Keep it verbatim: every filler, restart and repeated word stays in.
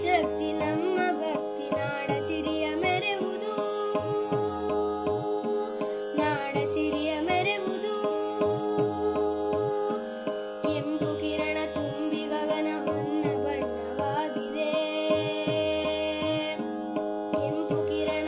ಶಕ್ತಿ ನಮ್ಮ ಭಕ್ತಿ ನಾಡ ಸಿರಿಯ ಮೆರೆವುದು ನಾಡ ಸಿರಿಯ ಮೆರೆವುದು ಕೆಂಪು ಕಿರಣ ತುಂಬಿ ಗಗನ ಹೊನ್ನ ಬಣ್ಣವಾಗಿದೆ ಕೆಂಪು ಕಿರಣ